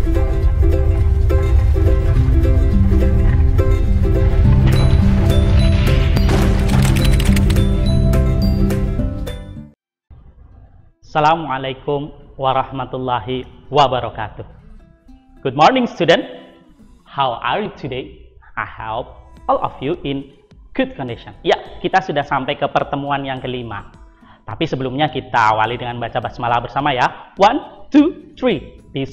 Assalamualaikum warahmatullahi wabarakatuh. Good morning, student. How are you today? I hope all of you in good condition. Ya, kita sudah sampai ke pertemuan yang kelima. Tapi sebelumnya kita awali dengan baca basmalah bersama ya. 1, 2, 3.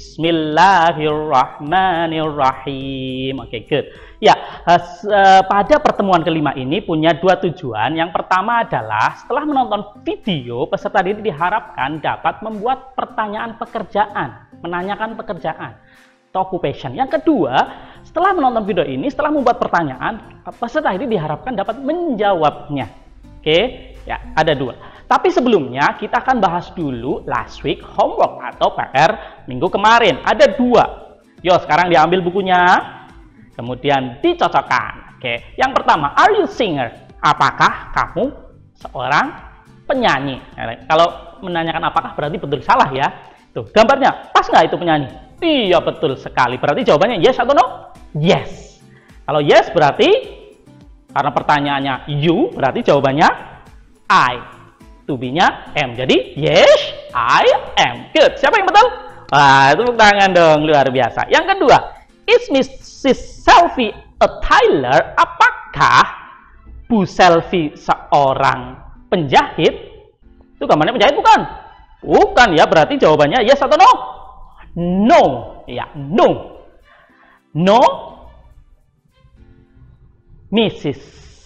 Bismillahirrahmanirrahim. Oke, good. Ya, pada pertemuan kelima ini punya dua tujuan. Yang pertama adalah setelah menonton video, peserta didik diharapkan dapat membuat pertanyaan pekerjaan, menanyakan pekerjaan atau occupation. Yang kedua, setelah menonton video ini, setelah membuat pertanyaan, peserta didik diharapkan dapat menjawabnya. Oke, ya, ada dua. Tapi sebelumnya kita akan bahas dulu last week homework atau PR minggu kemarin. Ada dua. Yo, sekarang diambil bukunya, kemudian dicocokkan. Oke, yang pertama, are you singer? Apakah kamu seorang penyanyi? Nah, kalau menanyakan apakah berarti betul salah ya. Tuh, gambarnya pas nggak itu penyanyi? Iya, betul sekali. Berarti jawabannya yes atau no? Yes. Kalau yes berarti karena pertanyaannya you, berarti jawabannya I. To be-nya am. Jadi yes, I am. Good. Siapa yang betul? Wah, tepuk tangan dong, luar biasa. Yang kedua, is Mrs. Selfie a tailor? Apakah Bu Selfie seorang penjahit? Itu gambarnya penjahit bukan? Bukan ya, berarti jawabannya yes atau no? No. Ya, no. No. Mrs.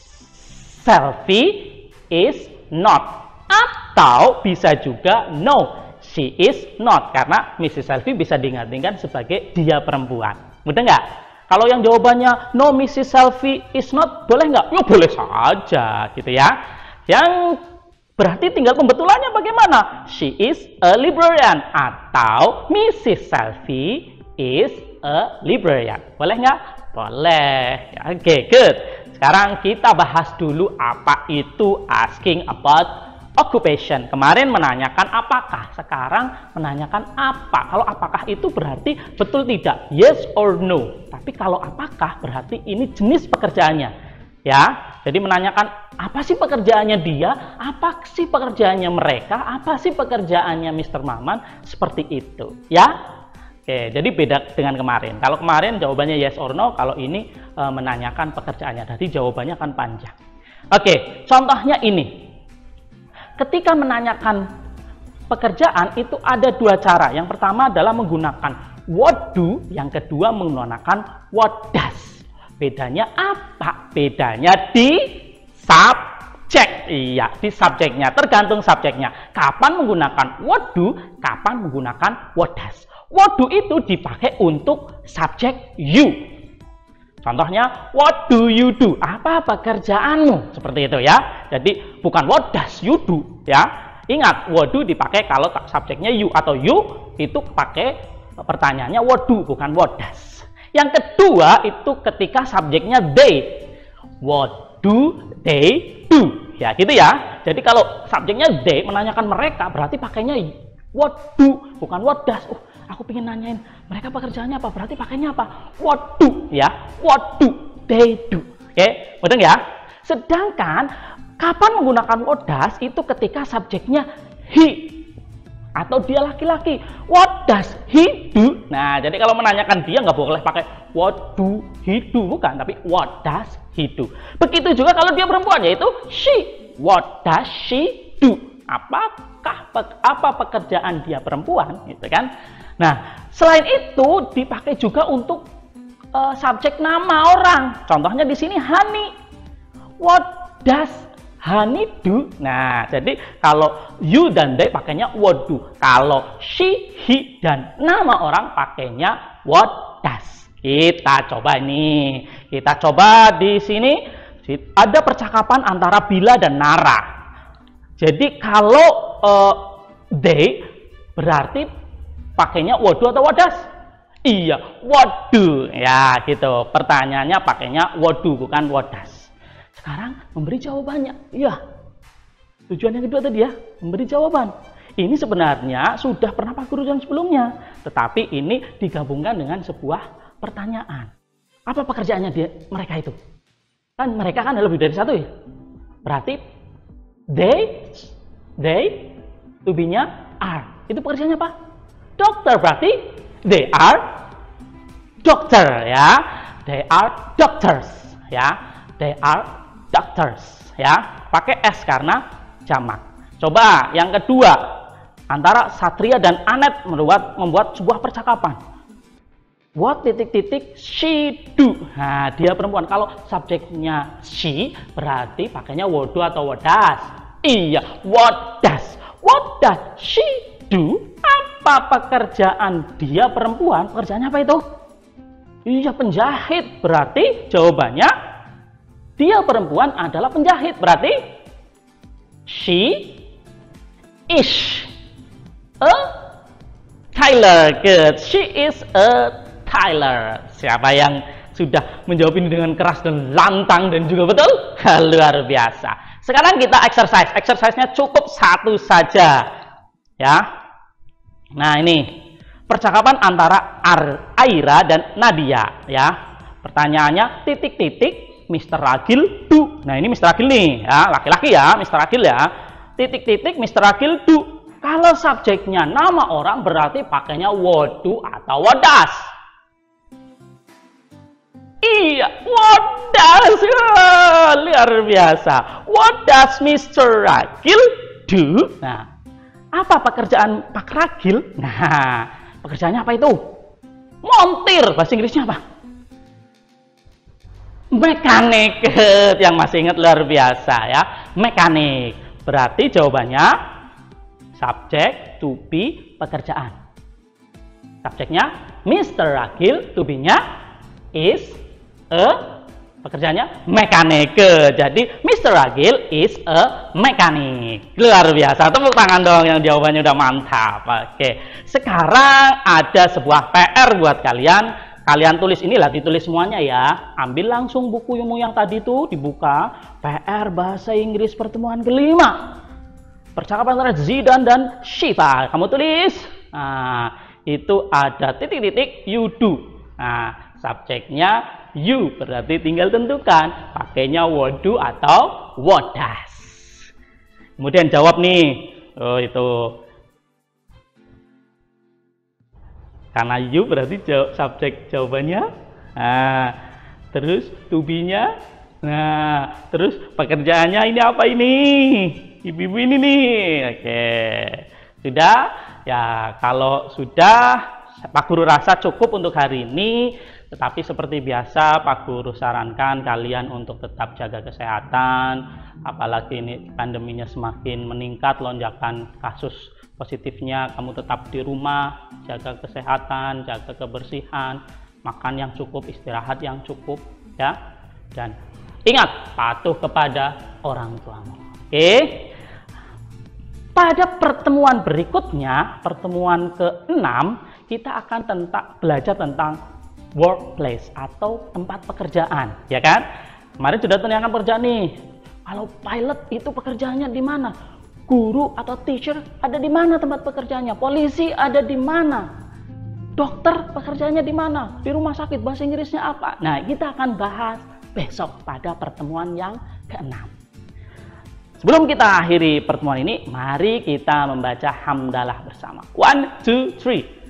Selfie is not. Atau bisa juga no, she is not, karena Mrs. Selfie bisa diingat-ingat sebagai dia perempuan. Mudah nggak? Kalau yang jawabannya no, Mrs. Selfie is not, boleh nggak? Ya boleh saja gitu ya. Yang berarti tinggal pembetulannya bagaimana? She is a librarian atau Mrs. Selfie is a librarian. Boleh nggak? Boleh. Oke, good. Sekarang kita bahas dulu apa itu asking about occupation. Kemarin menanyakan apakah, sekarang menanyakan apa. Kalau apakah itu berarti betul tidak, yes or no. Tapi kalau apakah berarti ini jenis pekerjaannya. Ya, jadi menanyakan apa sih pekerjaannya dia, apa sih pekerjaannya mereka, apa sih pekerjaannya Mr. Maman, seperti itu. Ya, oke, jadi beda dengan kemarin. Kalau kemarin jawabannya yes or no, kalau ini menanyakan pekerjaannya. Jadi jawabannya akan panjang. Oke, contohnya ini. Ketika menanyakan pekerjaan itu ada dua cara. Yang pertama adalah menggunakan what do, yang kedua menggunakan what does. Bedanya apa? Bedanya di subjek. Iya, di subjeknya, tergantung subjeknya. Kapan menggunakan what do, kapan menggunakan what does. What do itu dipakai untuk subjek you. Contohnya, what do you do? Apa pekerjaanmu? Seperti itu ya. Jadi bukan what does you do ya. Ingat, what do dipakai kalau subjeknya you atau you itu pakai pertanyaannya what do bukan what does. Yang kedua itu ketika subjeknya they. What do they do? Ya, gitu ya. Jadi kalau subjeknya they menanyakan mereka berarti pakainya what do bukan what does. Aku pengen nanyain mereka pekerjaannya apa, berarti pakainya apa? What do ya, what do they do. Oke, mudah ya. Sedangkan kapan menggunakan what does itu ketika subjeknya he atau dia laki-laki. What does he do? Nah, jadi kalau menanyakan dia nggak boleh pakai what do he do, bukan, tapi what does he do. Begitu juga kalau dia perempuan, yaitu she. What does she do? Apa pekerjaan dia perempuan, gitu kan? Nah, selain itu dipakai juga untuk subjek nama orang. Contohnya di sini honey. What does honey do? Nah, jadi kalau you dan they pakainya what do. Kalau she, he dan nama orang pakainya what does. Kita coba nih. Kita coba di sini ada percakapan antara Bila dan Nara. Jadi kalau they berarti pakainya what do atau what does? Iya, what do. Ya, gitu. Pertanyaannya pakainya what do bukan what does. Sekarang memberi jawabannya. Iya. Tujuan yang kedua tadi ya, memberi jawaban. Ini sebenarnya sudah pernah Pak Guru yang sebelumnya, tetapi ini digabungkan dengan sebuah pertanyaan. Apa pekerjaannya mereka itu? Kan mereka kan lebih dari satu ya. Berarti they to be-nya are. Itu pekerjaannya apa? Dokter, berarti they are dokter ya. They are doctors ya. They are doctors ya. Pakai S karena jamak. Coba yang kedua, antara Satria dan Anet membuat sebuah percakapan. What she do. Nah, dia perempuan. Kalau subjeknya she, berarti pakainya what do atau what does. Iya, what does. What does she do? Apa pekerjaan dia perempuan? Pekerjaannya apa itu? Iya, penjahit. Berarti jawabannya dia perempuan adalah penjahit. Berarti she is a tailor. Good. She is a tailor. Siapa yang sudah menjawab ini dengan keras dan lantang dan juga betul? Luar biasa. Sekarang kita exercise. Exercise-nya cukup satu saja. Ya. Nah, ini percakapan antara Aira dan Nadia ya. Pertanyaannya titik-titik Mr. Ragil do. Nah, ini Mr. Ragil nih ya, laki-laki ya, Mr. Ragil ya. Titik-titik Mr. Ragil do. Kalau subjeknya nama orang berarti pakainya what do atau what does. Iya, what does. Luar biasa. What does Mr. Ragil do? Nah, apa pekerjaan Pak Ragil? Nah, pekerjaannya apa itu? Montir. Bahasa Inggrisnya apa? Mekanik. Yang masih ingat luar biasa ya. Mekanik. Berarti jawabannya subjek to be pekerjaan. Subjeknya Mr. Ragil, to be-nya is pekerjaannya mekanik. Jadi Mr. Ragil is a mechanic. Luar biasa. Tepuk tangan dong yang jawabannya udah mantap. Oke. Sekarang ada sebuah PR buat kalian. Kalian tulis inilah, ditulis semuanya ya. Ambil langsung buku ilmu yang tadi tuh dibuka. PR bahasa Inggris pertemuan kelima. Percakapan antara Zidan dan Shiva. Kamu tulis. Nah, itu ada titik-titik you do. Nah, subjeknya you, berarti tinggal tentukan pakainya what do atau what does. Kemudian jawab nih. Oh, itu karena you berarti subjek jawabannya. Nah, terus to be-nya. Nah, terus pekerjaannya ini apa ini? Ibu-ibu ini nih. Oke. Sudah? Ya, kalau sudah Pak Guru rasa cukup untuk hari ini. Tetapi seperti biasa Pak Guru sarankan kalian untuk tetap jaga kesehatan, apalagi ini pandeminya semakin meningkat, lonjakan kasus positifnya, kamu tetap di rumah, jaga kesehatan, jaga kebersihan, makan yang cukup, istirahat yang cukup ya. Dan ingat, patuh kepada orang tuamu. Oke. Pada pertemuan berikutnya, pertemuan ke-6, kita akan belajar tentang workplace atau tempat pekerjaan, ya kan? Kemarin sudah tanyakan pekerjaan nih. Kalau pilot itu pekerjaannya di mana? Guru atau teacher ada di mana tempat pekerjaannya? Polisi ada di mana? Dokter pekerjaannya di mana? Di rumah sakit bahasa Inggrisnya apa? Nah, kita akan bahas besok pada pertemuan yang ke-6. Sebelum kita akhiri pertemuan ini, mari kita membaca hamdalah bersama. 1, 2, 3.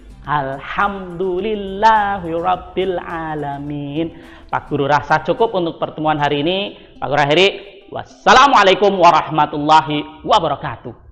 Alhamdulillahirabbil alamin. Pak Guru rasa cukup untuk pertemuan hari ini. Pak Guru akhiri. Wassalamualaikum warahmatullahi wabarakatuh.